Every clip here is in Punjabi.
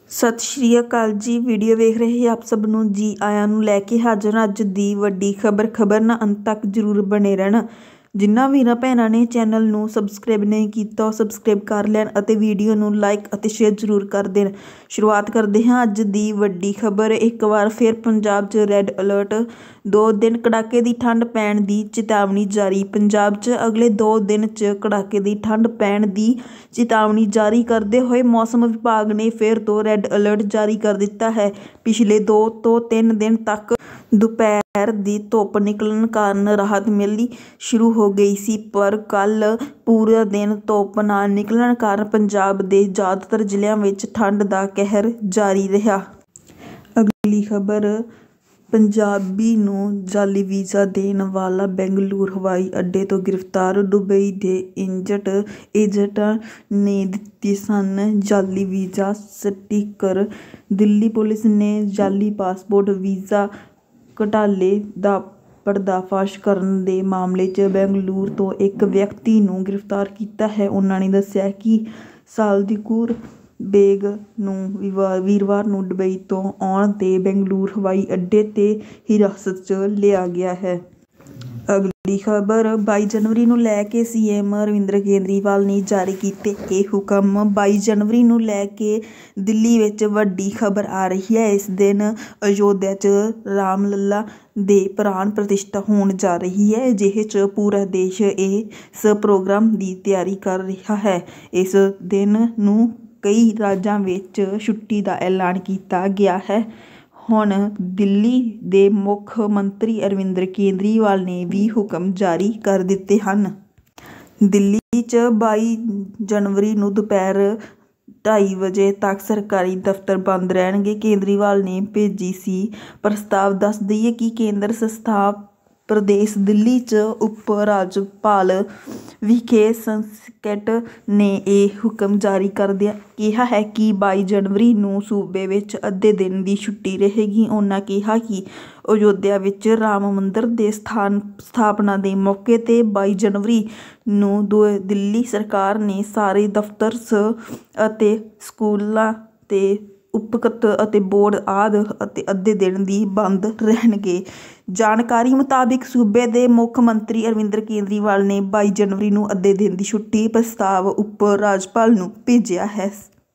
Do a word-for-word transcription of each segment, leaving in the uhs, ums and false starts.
ਸਤਿ ਸ਼੍ਰੀ ਅਕਾਲ ਜੀ। ਵੀਡੀਓ ਵੇਖ ਰਹੇ ਆਪ ਸਭ ਨੂੰ ਜੀ ਆਇਆਂ ਨੂੰ ਲੈ ਕੇ ਹਾਜ਼ਰ ਅੱਜ ਦੀ ਵੱਡੀ ਖਬਰ ਖਬਰ ਨਾਲ ਅੰਤ ਤੱਕ ਜ਼ਰੂਰ ਬਣੇ ਰਹਿਣਾ। ਜਿਨ੍ਹਾਂ ਵੀਰਾਂ ਭੈਣਾਂ ਨੇ ਚੈਨਲ ਨੂੰ ਸਬਸਕ੍ਰਾਈਬ ਨਹੀਂ ਕੀਤਾ ਉਹ ਸਬਸਕ੍ਰਾਈਬ ਕਰ ਲੈਣ ਅਤੇ ਵੀਡੀਓ ਨੂੰ ਲਾਈਕ ਅਤੇ ਸ਼ੇਅਰ ਜ਼ਰੂਰ ਕਰ ਦੇਣ। ਸ਼ੁਰੂਆਤ ਕਰਦੇ ਹਾਂ ਅੱਜ ਦੀ ਵੱਡੀ ਖਬਰ। ਇੱਕ ਵਾਰ ਫਿਰ ਪੰਜਾਬ 'ਚ ਰੈੱਡ ਅਲਰਟ, ਦੋ ਦਿਨ ਕੜਾਕੇ ਦੀ ਠੰਡ ਪੈਣ ਦੀ ਚੇਤਾਵਨੀ ਜਾਰੀ। ਪੰਜਾਬ 'ਚ ਅਗਲੇ ਦੋ ਦਿਨ 'ਚ ਕੜਾਕੇ ਦੀ ਠੰਡ ਪੈਣ ਦੀ ਚੇਤਾਵਨੀ ਜਾਰੀ ਕਰਦੇ ਹੋਏ ਮੌਸਮ ਵਿਭਾਗ ਨੇ ਫਿਰ ਤੋਂ ਰੈੱਡ ਅਲਰਟ ਜਾਰੀ ਕਰ ਦਿੱਤਾ ਹੈ। ਪਿਛਲੇ ਦੋ ਤੋਂ ਤਿੰਨ ਦਿਨ ਤੱਕ ਦੁਪਹਿਰ ਦੀ ਧੁੱਪ ਨਿਕਲਣ ਕਾਰਨ ਰਾਹਤ ਮਿਲਣੀ ਸ਼ੁਰੂ ਹੋ ਗਈ ਸੀ, ਪਰ ਕੱਲ੍ਹ ਪੂਰਾ ਦਿਨ ਧੁੱਪ ਨਾ ਨਿਕਲਣ ਕਾਰਨ ਪੰਜਾਬ ਦੇ ਜ਼ਿਆਦਾਤਰ ਜ਼ਿਲ੍ਹਿਆਂ ਵਿੱਚ ਠੰਡ ਦਾ ਕਹਿਰ ਜਾਰੀ ਰਿਹਾ। ਅਗਲੀ ਖਬਰ। ਪੰਜਾਬੀ ਨੂੰ ਜਾਅਲੀ ਵੀਜ਼ਾ ਦੇਣ ਵਾਲਾ ਬੈਂਗਲੁਰੂ ਹਵਾਈ ਅੱਡੇ ਤੋਂ ਗ੍ਰਿਫਤਾਰ। ਦੁਬਈ ਦੇ ਏਜੰਟ ਏਜੰਟਾਂ ਨੇ ਦਿੱਤੇ ਸਨ ਜਾਅਲੀ ਵੀਜ਼ਾ ਸਟਿੱਕਰ। ਦਿੱਲੀ ਪੁਲਿਸ ਨੇ ਜਾਅਲੀ ਪਾਸਪੋਰਟ ਵੀਜ਼ਾ ਘੁਟਾਲੇ ਦਾ ਪਰਦਾਫਾਸ਼ ਕਰਨ ਦੇ ਮਾਮਲੇ 'ਚ ਬੈਂਗਲੁਰੂ ਤੋਂ ਇੱਕ ਵਿਅਕਤੀ ਨੂੰ ਗ੍ਰਿਫਤਾਰ ਕੀਤਾ ਹੈ। ਉਨ੍ਹਾਂ ਨੇ ਦੱਸਿਆ ਕਿ ਸਾਦਿਕੁਰ ਬੇਗ ਨੂੰ ਵੀਰਵਾਰ ਨੂੰ ਦੁਬਈ ਤੋਂ ਆਉਣ 'ਤੇ ਬੈਂਗਲੁਰੂ ਹਵਾਈ ਅੱਡੇ 'ਤੇ ਹਿਰਾਸਤ 'ਚ ਲਿਆ ਗਿਆ ਹੈ। ਅਗਲੀ ਖਬਰ। ਬਾਈ ਜਨਵਰੀ ਨੂੰ ਲੈ ਕੇ ਸੀਐਮ ਅਰਵਿੰਦ ਕੇਜਰੀਵਾਲ ਨੇ ਜਾਰੀ ਕੀਤੇ ਇਹ ਹੁਕਮ। ਬਾਈ ਜਨਵਰੀ ਨੂੰ ਲੈ ਕੇ ਦਿੱਲੀ ਵਿੱਚ ਵੱਡੀ ਖਬਰ ਆ ਰਹੀ ਹੈ। ਇਸ ਦਿਨ ਅਯੋਧਿਆ 'ਚ ਰਾਮਲੱਲਾ ਦੇ ਪ੍ਰਾਣ ਪ੍ਰਤਿਸ਼ਠਾ ਹੋਣ ਜਾ ਰਹੀ ਹੈ। ਅਜਿਹੇ 'ਚ ਪੂਰਾ ਦੇਸ਼ ਇਸ ਪ੍ਰੋਗਰਾਮ ਦੀ ਤਿਆਰੀ ਕਰ ਰਿਹਾ ਹੈ। ਇਸ ਦਿਨ ਨੂੰ ਕਈ ਰਾਜਾਂ ਵਿੱਚ ਛੁੱਟੀ ਦਾ ਐਲਾਨ ਕੀਤਾ ਗਿਆ ਹੈ। ਹੁਣ ਦਿੱਲੀ ਦੇ ਮੁੱਖ ਮੰਤਰੀ ਅਰਵਿੰਦ ਕੇਜਰੀਵਾਲ ਨੇ ਵੀ ਹੁਕਮ ਜਾਰੀ ਕਰ ਦਿੱਤੇ ਹਨ। ਦਿੱਲੀ 'ਚ ਬਾਈ ਜਨਵਰੀ ਨੂੰ ਦੁਪਹਿਰ ਢਾਈ ਵਜੇ ਤੱਕ ਸਰਕਾਰੀ ਦਫ਼ਤਰ ਬੰਦ ਰਹਿਣਗੇ। ਕੇਜਰੀਵਾਲ ਨੇ ਭੇਜੀ ਸੀ ਪ੍ਰਸਤਾਵ। ਦੱਸ ਦੇਈਏ ਕਿ ਕੇਂਦਰ ਸ਼ਾਸਿਤ ਪ੍ਰਦੇਸ਼ ਦਿੱਲੀ 'ਚ ਉਪ ਰਾਜਪਾਲ ਵਿਖੇ ਸੰਸਕਟ ਨੇ ਇਹ ਹੁਕਮ ਜਾਰੀ ਕਰਦਿਆਂ ਕਿਹਾ ਹੈ ਕਿ ਬਾਈ ਜਨਵਰੀ ਨੂੰ ਸੂਬੇ ਵਿੱਚ ਅੱਧੇ ਦਿਨ ਦੀ ਛੁੱਟੀ ਰਹੇਗੀ। ਉਨ੍ਹਾਂ ਕਿਹਾ ਕਿ ਅਯੋਧਿਆ ਵਿੱਚ ਰਾਮ ਮੰਦਰ ਦੇ ਸਥਾਨ ਸਥਾਪਨਾ ਦੇ ਮੌਕੇ 'ਤੇ ਬਾਈ ਜਨਵਰੀ ਨੂੰ ਦਿੱਲੀ ਸਰਕਾਰ ਨੇ ਸਾਰੇ ਦਫ਼ਤਰ ਅਤੇ ਸਕੂਲਾਂ ਤੇ ਉਪਕਤ ਅਤੇ ਬੋਰਡ ਆਦਿ ਅਤੇ ਅੱਧੇ ਦਿਨ ਦੀ ਬੰਦ ਰਹਿਣਗੇ। ਜਾਣਕਾਰੀ ਮੁਤਾਬਿਕ ਸੂਬੇ ਦੇ ਮੁੱਖ ਮੰਤਰੀ ਅਰਵਿੰਦ ਕੇਜਰੀਵਾਲ ਨੇ ਬਾਈ ਜਨਵਰੀ ਨੂੰ ਅੱਧੇ ਦਿਨ ਦੀ ਛੁੱਟੀ ਪ੍ਰਸਤਾਵ ਉਪ ਰਾਜਪਾਲ ਨੂੰ ਭੇਜਿਆ ਹੈ।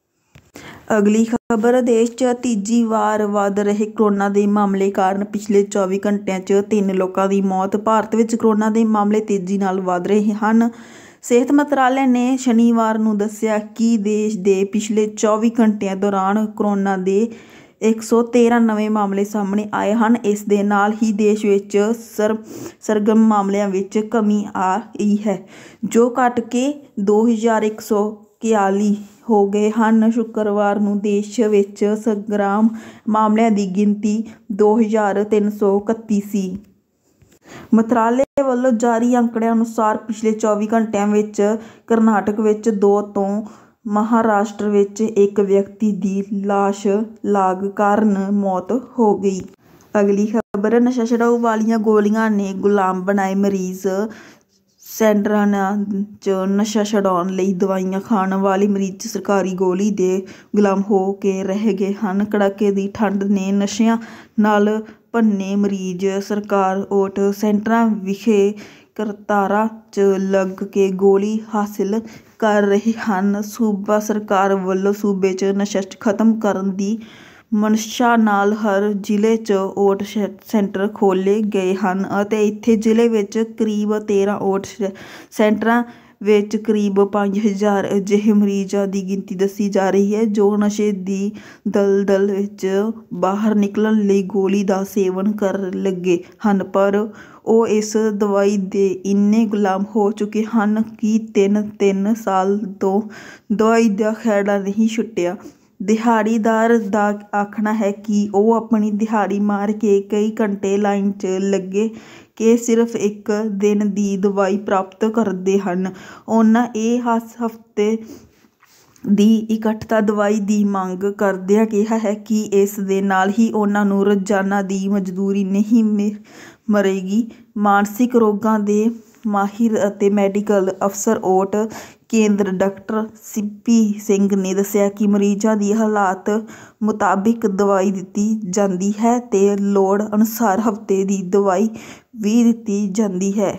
ਅਗਲੀ ਖਬਰ। ਦੇਸ਼ 'ਚ ਤੀਜੀ ਵਾਰ ਵੱਧ ਰਹੇ ਕੋਰੋਨਾ ਦੇ ਮਾਮਲੇ ਕਾਰਨ ਪਿਛਲੇ ਚੌਵੀ ਘੰਟਿਆਂ 'ਚ ਤਿੰਨ ਲੋਕਾਂ ਦੀ ਮੌਤ। ਭਾਰਤ ਵਿੱਚ ਕੋਰੋਨਾ ਦੇ ਮਾਮਲੇ ਤੇਜ਼ੀ ਨਾਲ ਵੱਧ ਰਹੇ ਹਨ। ਸਿਹਤ ਮੰਤਰਾਲੇ ਨੇ ਸ਼ਨੀਵਾਰ ਨੂੰ ਦੱਸਿਆ ਕਿ ਦੇਸ਼ ਦੇ ਪਿਛਲੇ ਚੌਵੀ ਘੰਟਿਆਂ ਦੌਰਾਨ ਕੋਰੋਨਾ ਦੇ ਇੱਕ ਸੌ ਤੇਰਾਂ ਨਵੇਂ ਮਾਮਲੇ ਸਾਹਮਣੇ ਆਏ ਹਨ। ਇਸ ਦੇ ਨਾਲ ਹੀ ਦੇਸ਼ ਵਿੱਚ ਸਰ ਸਰਗਰਮ ਮਾਮਲਿਆਂ ਵਿੱਚ ਕਮੀ ਆਈ ਹੈ, ਜੋ ਘਟ ਕੇ ਦੋ ਹਜ਼ਾਰ ਇੱਕ ਸੌ ਇਕਤਾਲੀ ਹੋ ਗਏ ਹਨ। ਸ਼ੁੱਕਰਵਾਰ ਨੂੰ ਦੇਸ਼ ਵਿੱਚ ਸਰਗਰਮ ਮਾਮਲਿਆਂ ਦੀ ਗਿਣਤੀ ਦੋ ਹਜ਼ਾਰ ਤਿੰਨ ਸੌ ਇਕੱਤੀ ਸੀ। ਮੰਤਰਾਲੇ ਵੱਲੋਂ ਜਾਰੀ ਅੰਕੜਿਆਂ ਅਨੁਸਾਰ ਪਿਛਲੇ ਚੌਵੀ ਘੰਟਿਆਂ ਵਿੱਚ ਕਰਨਾਟਕ ਵਿੱਚ ਦੋ ਤੋਂ ਮਹਾਰਾਸ਼ਟਰ ਵਿੱਚ ਇੱਕ ਵਿਅਕਤੀ ਦੀ ਲਾਸ਼ ਲਾਗ ਕਾਰਨ ਮੌਤ ਹੋ ਗਈ। ਅਗਲੀ ਖਬਰ। ਨਸ਼ਾ ਛੁਡਾਊ ਵਾਲੀਆਂ ਗੋਲੀਆਂ ਨੇ ਗੁਲਾਮ ਬਣਾਏ ਮਰੀਜ਼। ਸੈਂਟਰਾਂ 'ਚ ਨਸ਼ਾ ਛੁਡਾਉਣ ਲਈ ਦਵਾਈਆਂ ਖਾਣ ਵਾਲੇ ਮਰੀਜ਼ ਸਰਕਾਰੀ ਗੋਲੀ ਦੇ ਗੁਲਾਮ ਹੋ ਕੇ ਰਹਿ ਗਏ ਹਨ। ਕੜਾਕੇ ਦੀ ਠੰਡ ਨੇ ਨਸ਼ਿਆਂ ਨਾਲ ਭੰਨੇ ਮਰੀਜ਼ ਸਰਕਾਰ ਓਟ ਸੈਂਟਰਾਂ ਵਿਖੇ ਕਤਾਰਾਂ 'ਚ ਲੱਗ ਕੇ ਗੋਲੀ ਹਾਸਿਲ ਕਰ ਰਹੇ ਹਨ। ਸੂਬਾ ਸਰਕਾਰ ਵੱਲੋਂ ਸੂਬੇ 'ਚ ਨਸ਼ਾ ਖਤਮ ਕਰਨ ਦੀ ਮਨਸ਼ਾ ਨਾਲ ਹਰ ਜ਼ਿਲ੍ਹੇ 'ਚ ਓਟ ਸੈਂਟਰ ਖੋਲ੍ਹੇ ਗਏ ਹਨ ਅਤੇ ਇੱਥੇ ਜ਼ਿਲ੍ਹੇ ਵਿੱਚ ਕਰੀਬ ਤੇਰਾਂ ਓਟ ਸੈਂਟਰਾਂ ਵਿੱਚ ਕਰੀਬ ਪੰਜ ਹਜ਼ਾਰ ਅਜਿਹੇ ਮਰੀਜ਼ਾਂ ਦੀ ਗਿਣਤੀ ਦੱਸੀ ਜਾ ਰਹੀ ਹੈ, ਜੋ ਨਸ਼ੇ ਦੀ ਦਲਦਲ ਵਿੱਚ ਬਾਹਰ ਨਿਕਲਣ ਲਈ ਗੋਲੀ ਦਾ ਸੇਵਨ ਕਰਨ ਲੱਗੇ ਹਨ, ਪਰ ਉਹ ਇਸ ਦਵਾਈ ਦੇ ਇੰਨੇ ਗੁਲਾਮ ਹੋ ਚੁੱਕੇ ਹਨ ਕਿ ਤਿੰਨ ਤਿੰਨ ਸਾਲ ਤੋਂ ਦਵਾਈ ਦਾ ਖਹਿੜਾ ਨਹੀਂ ਛੁੱਟਿਆ। ਦਿਹਾੜੀਦਾਰ ਦਾ ਆਖਣਾ ਹੈ ਕਿ ਉਹ ਆਪਣੀ ਦਿਹਾੜੀ ਮਾਰ ਕੇ ਕਈ ਘੰਟੇ ਲਾਈਨ 'ਚ ਲੱਗੇ ਕੇ ਸਿਰਫ ਇੱਕ ਦਿਨ ਦੀ ਦਵਾਈ ਪ੍ਰਾਪਤ ਕਰਦੇ ਹਨ। ਉਨ੍ਹਾਂ ਇਹ ਹਫ਼ਤੇ ਦੀ ਇਕੱਠਤਾ ਦਵਾਈ ਦੀ ਮੰਗ ਕਰਦਿਆਂ ਕਿਹਾ ਹੈ ਕਿ ਇਸ ਦੇ ਨਾਲ ਹੀ ਉਨ੍ਹਾਂ ਨੂੰ ਰੋਜ਼ਾਨਾ ਦੀ ਮਜ਼ਦੂਰੀ ਨਹੀਂ ਮਰੇਗੀ। ਮਾਨਸਿਕ ਰੋਗਾਂ ਦੇ ਮਾਹਿਰ ਅਤੇ ਮੈਡੀਕਲ ਅਫਸਰ ਓਟ ਕੇਂਦਰ ਡਾਕਟਰ ਸੀਪੀ ਸਿੰਘ ਨੇ ਦੱਸਿਆ ਕਿ ਮਰੀਜ਼ਾਂ ਦੀ ਹਾਲਤ ਮੁਤਾਬਿਕ ਦਵਾਈ ਦਿੱਤੀ ਜਾਂਦੀ ਹੈ ਤੇ ਲੋੜ ਅਨੁਸਾਰ ਹਫ਼ਤੇ ਦੀ ਦਵਾਈ ਵੀ ਦਿੱਤੀ ਜਾਂਦੀ ਹੈ।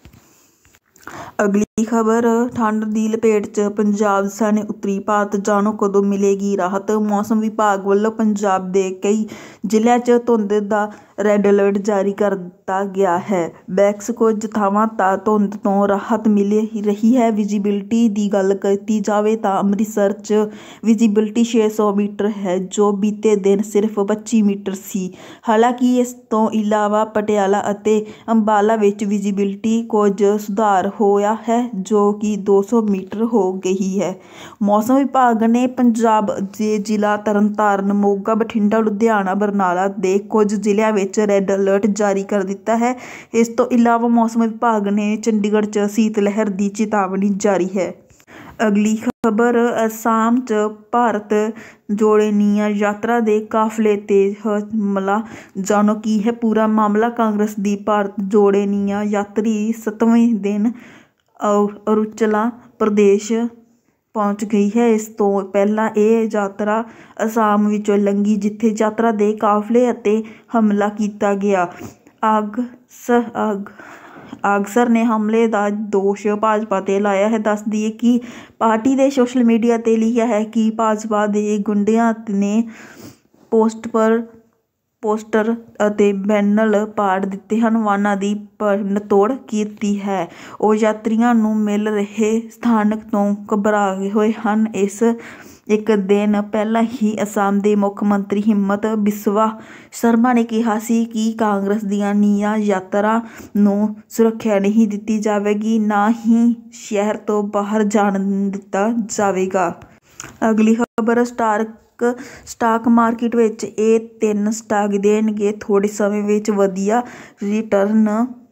ਅਗਲੀ ਖਬਰ, ਠੰਡ ਦੀ ਲਪੇਟ 'ਚ ਪੰਜਾਬ ਸਣੇ ਉੱਤਰੀ ਭਾਰਤ, ਜਾਣੋ ਕਦੋਂ ਮਿਲੇਗੀ ਰਾਹਤ। ਮੌਸਮ ਵਿਭਾਗ ਵੱਲੋਂ ਪੰਜਾਬ ਦੇ ਕਈ ਜ਼ਿਲ੍ਹਿਆਂ 'ਚ ਧੁੰਦ ਦਾ ਰੈੱਡ ਅਲਰਟ ਜਾਰੀ ਕਰ ਦਿੱਤਾ ਗਿਆ ਹੈ। ਬੈਕਸ ਕੁਝ ਥਾਵਾਂ ਤਾਂ ਧੁੰਦ ਤੋਂ ਰਾਹਤ ਮਿਲ ਰਹੀ ਹੈ। ਵਿਜ਼ੀਬਿਲਟੀ ਦੀ ਗੱਲ ਕੀਤੀ ਜਾਵੇ ਤਾਂ ਅੰਮ੍ਰਿਤਸਰ 'ਚ ਵਿਜ਼ੀਬਿਲਟੀ ਛੇ ਸੌ ਮੀਟਰ ਹੈ, ਜੋ ਬੀਤੇ ਦਿਨ ਸਿਰਫ ਪੱਚੀ ਮੀਟਰ ਸੀ। ਹਾਲਾਂਕਿ ਇਸ ਤੋਂ ਇਲਾਵਾ ਪਟਿਆਲਾ ਅਤੇ ਅੰਬਾਲਾ ਵਿੱਚ ਵਿਜ਼ੀਬਿਲਟੀ ਕੁਝ ਸੁਧਾਰ ਹੋਇਆ ਹੈ, ਜੋ ਕਿ ਦੋ ਸੌ ਮੀਟਰ ਹੋ ਗਈ ਹੈ। ਮੌਸਮ ਵਿਭਾਗ ਨੇ ਪੰਜਾਬ ਦੇ ਜ਼ਿਲ੍ਹਾ ਤਰਨਤਾਰਨ, ਮੋਗਾ, ਬਠਿੰਡਾ, ਲੁਧਿਆਣਾ, ਬਰਨਾਲਾ ਦੇ ਕੁਝ ਜ਼ਿਲ੍ਹਿਆਂ ਵਿੱਚ ਰੈੱਡ ਅਲਰਟ ਜਾਰੀ ਕਰ ਦਿੱਤਾ ਹੈ। ਇਸ ਤੋਂ ਇਲਾਵਾ ਮੌਸਮ ਵਿਭਾਗ ਨੇ ਚੰਡੀਗੜ੍ਹ 'ਚ ਸੀਤ ਲਹਿਰ ਦੀ ਚੇਤਾਵਨੀ ਜਾਰੀ ਹੈ। ਅਗਲੀ ਖਬਰ, ਅਸਾਮ 'ਚ ਭਾਰਤ ਜੋੜੋ ਨਿਆਂ ਯਾਤਰਾ ਦੇ ਕਾਫ਼ਲੇ 'ਤੇ ਹਮਲਾ, ਜਾਣੋ ਕੀ ਹੈ ਪੂਰਾ ਮਾਮਲਾ। ਕਾਂਗਰਸ ਦੀ ਭਾਰਤ ਜੋੜੋ ਨਿਆਂ ਯਾਤਰੀ ਸੱਤਵੇਂ ਦਿਨ ਅਰੁਣਾਚਲ ਪ੍ਰਦੇਸ਼ ਪਹੁੰਚ ਗਈ ਹੈ। ਇਸ ਤੋਂ ਪਹਿਲਾਂ ਇਹ ਯਾਤਰਾ ਅਸਾਮ ਵਿੱਚੋਂ ਲੰਘੀ, ਜਿੱਥੇ ਯਾਤਰਾ ਦੇ ਕਾਫ਼ਲੇ ਅਤੇ ਹਮਲਾ ਕੀਤਾ ਗਿਆ। ਆਗਸ ਆਗ ਆਗਸਰ ਨੇ ਹਮਲੇ ਦਾ ਦੋਸ਼ ਭਾਜਪਾ 'ਤੇ ਲਾਇਆ ਹੈ। ਦੱਸ ਦਈਏ ਕਿ ਪਾਰਟੀ ਦੇ ਸੋਸ਼ਲ ਮੀਡੀਆ 'ਤੇ ਲਿਖਿਆ ਹੈ ਕਿ ਭਾਜਪਾ ਦੇ ਗੁੰਡਿਆਂ ਨੇ ਪੋਸਟ ਪਰ ਪੋਸਟਰ ਅਤੇ ਬੈਨਰ ਪਾੜ ਦਿੱਤੇ ਹਨ, ਵਾਹਨਾਂ ਦੀ ਭੰਨਤੋੜ ਕੀਤੀ ਹੈ। ਉਹ ਯਾਤਰੀਆਂ ਨੂੰ ਮਿਲ ਰਹੇ ਸਥਾਨਕ ਤੋਂ ਘਬਰਾਏ ਹੋਏ ਹਨ। ਇਸ ਇੱਕ ਦਿਨ ਪਹਿਲਾਂ ਹੀ ਅਸਾਮ ਦੇ ਮੁੱਖ ਮੰਤਰੀ ਹਿਮੰਤ ਬਿਸਵਾ ਸ਼ਰਮਾ ਨੇ ਕਿਹਾ ਸੀ ਕਿ ਕਾਂਗਰਸ ਦੀਆਂ ਨਿਆਂ ਯਾਤਰਾ ਨੂੰ ਸੁਰੱਖਿਆ ਨਹੀਂ ਦਿੱਤੀ ਜਾਵੇਗੀ, ਨਾ ਹੀ ਸ਼ਹਿਰ ਤੋਂ ਬਾਹਰ ਜਾਣ ਦਿੱਤਾ ਜਾਵੇਗਾ। ਅਗਲੀ ਖਬਰ, ਸਟਾਕ ਸਟਾਕ ਮਾਰਕੀਟ ਵਿੱਚ ਇਹ ਤਿੰਨ ਸਟਾਕ ਦੇਣਗੇ ਥੋੜ੍ਹੇ ਸਮੇਂ ਵਿੱਚ ਵਧੀਆ ਰਿਟਰਨ।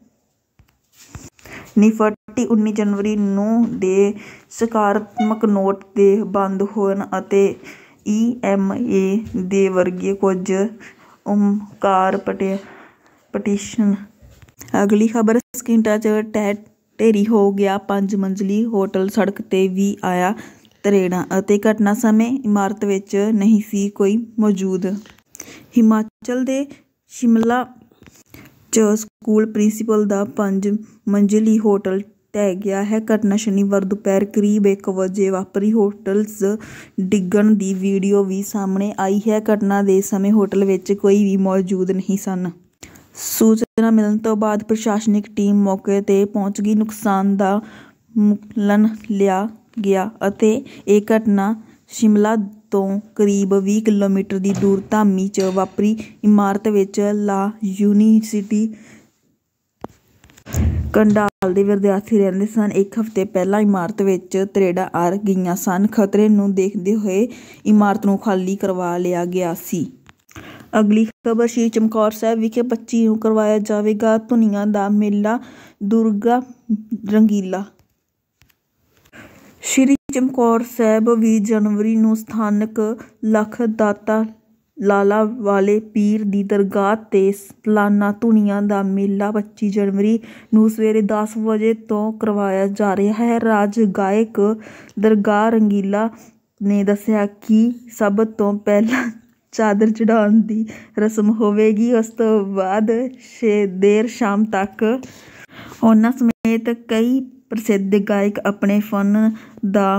ਨਿਫਟੀ ਉੱਨੀ ਜਨਵਰੀ ਨੂੰ ਦੇ ਸਕਾਰਾਤਮਕ ਨੋਟ ਦੇ ਬੰਦ ਹੋਣ ਅਤੇ ਈ ਐਮ ਏ ਦੇ ਵਰਗੇ ਕੁਝ ਓਮਕਾਰ ਪਟੇ ਪਟੀਸ਼ਨ। ਅਗਲੀ ਖਬਰ, ਸਕਿੰਟਾਂ 'ਚ ਢਹਿ ਢੇਰੀ ਹੋ ਗਿਆ ਪੰਜ ਮੰਜ਼ਲੀ ਹੋਟਲ, ਸੜਕ 'ਤੇ ਵੀ ਆਇਆ ਤਰੇੜਾਂ ਅਤੇ ਘਟਨਾ ਸਮੇਂ ਇਮਾਰਤ ਵਿੱਚ ਨਹੀਂ ਸੀ ਕੋਈ ਮੌਜੂਦ। ਹਿਮਾਚਲ ਦੇ ਸ਼ਿਮਲਾ 'ਚ ਸਕੂਲ ਪ੍ਰਿੰਸੀਪਲ ਦਾ ਪੰਜ ਮੰਜ਼ਲੀ ਹੋਟਲ ਢਹਿ ਗਿਆ ਹੈ। ਘਟਨਾ ਸ਼ਨੀਵਾਰ ਦੁਪਹਿਰ ਕਰੀਬ ਇੱਕ ਵਜੇ ਵਾਪਰੀ। ਹੋਟਲ 'ਚ ਡਿੱਗਣ ਦੀ ਵੀਡੀਓ ਵੀ ਸਾਹਮਣੇ ਆਈ ਹੈ। ਘਟਨਾ ਦੇ ਸਮੇਂ ਹੋਟਲ ਵਿੱਚ ਕੋਈ ਵੀ ਮੌਜੂਦ ਨਹੀਂ ਸਨ। ਸੂਚਨਾ ਮਿਲਣ ਤੋਂ ਬਾਅਦ ਪ੍ਰਸ਼ਾਸਨਿਕ ਟੀਮ ਮੌਕੇ 'ਤੇ ਪਹੁੰਚ ਗਈ। ਨੁਕਸਾਨ ਦਾ ਮੁਆਇਨਾ ਲਿਆ ਗਿਆ ਅਤੇ ਇਹ ਘਟਨਾ ਸ਼ਿਮਲਾ ਤੋਂ ਕਰੀਬ ਵੀਹ ਕਿਲੋਮੀਟਰ ਦੀ ਦੂਰ ਧਾਮੀ 'ਚ ਵਾਪਰੀ। ਇਮਾਰਤ ਵਿੱਚ ਲਾ ਯੂਨੀਵਰਸਿਟੀ ਕੰਡਾਲ ਦੇ ਵਿਦਿਆਰਥੀ ਰਹਿੰਦੇ ਸਨ। ਇੱਕ ਹਫ਼ਤੇ ਪਹਿਲਾਂ ਇਮਾਰਤ ਵਿੱਚ ਤਰੇੜਾਂ ਆ ਗਈਆਂ ਸਨ। ਖਤਰੇ ਨੂੰ ਦੇਖਦੇ ਹੋਏ ਇਮਾਰਤ ਨੂੰ ਖਾਲੀ ਕਰਵਾ ਲਿਆ ਗਿਆ ਸੀ। ਅਗਲੀ ਖਬਰ, ਸ਼੍ਰੀ ਚਮਕੌਰ ਸਾਹਿਬ ਵਿਖੇ ਪੱਚੀ ਨੂੰ ਕਰਵਾਇਆ ਜਾਵੇਗਾ ਧੁਨੀਆਂ ਦਾ ਮੇਲਾ, ਦੁਰਗਾ ਰੰਗੀਲਾ। ਸ਼੍ਰੀ ਚਮਕੌਰ ਸਾਹਿਬ ਵੀਹ ਜਨਵਰੀ ਨੂੰ ਸਥਾਨਕ ਲੱਖ ਦਾਤਾ ਲਾਲਾ ਵਾਲੇ ਪੀਰ ਦੀ ਦਰਗਾਹ 'ਤੇ ਸਾਲਾਨਾ ਧੁਨੀਆਂ ਦਾ ਮੇਲਾ ਪੱਚੀ ਜਨਵਰੀ ਨੂੰ ਸਵੇਰੇ ਦਸ ਵਜੇ ਤੋਂ ਕਰਵਾਇਆ ਜਾ ਰਿਹਾ ਹੈ। ਰਾਜ ਗਾਇਕ ਦਰਗਾਹ ਰੰਗੀਲਾ ਨੇ ਦੱਸਿਆ ਕਿ ਸਭ ਤੋਂ ਪਹਿਲਾਂ ਚਾਦਰ ਚੜ੍ਹਾਉਣ ਦੀ ਰਸਮ ਹੋਵੇਗੀ। ਉਸ ਤੋਂ ਬਾਅਦ ਛੇ ਦੇਰ ਸ਼ਾਮ ਤੱਕ ਉਹਨਾਂ ਸਮੇਤ ਕਈ ਪ੍ਰਸਿੱਧ ਗਾਇਕ ਆਪਣੇ ਫਨ ਦਾ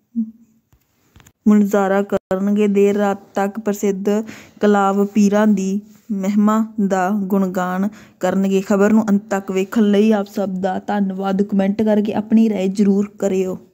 ਮੁਜ਼ਾਹਰਾ ਕਰਨਗੇ। ਦੇਰ ਰਾਤ ਤੱਕ ਪ੍ਰਸਿੱਧ ਕਲਾਵ ਪੀਰਾਂ ਦੀ ਮਹਿਮਾ ਦਾ ਗੁਣਗਾਨ ਕਰਨਗੇ। ਖਬਰ ਨੂੰ ਅੰਤ ਤੱਕ ਵੇਖਣ ਲਈ ਆਪ ਸਭ ਦਾ ਧੰਨਵਾਦ। ਕਮੈਂਟ ਕਰਕੇ ਆਪਣੀ ਰਾਏ ਜ਼ਰੂਰ ਕਰਿਓ।